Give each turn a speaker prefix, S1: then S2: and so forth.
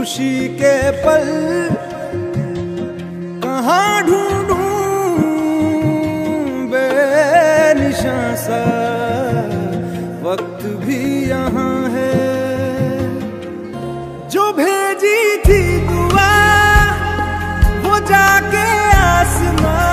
S1: खुशी के पल कहाँ ढूंढूं बेनिशां सा, वक्त भी यहाँ है। जो भेजी थी दुआ वो जाके आसमां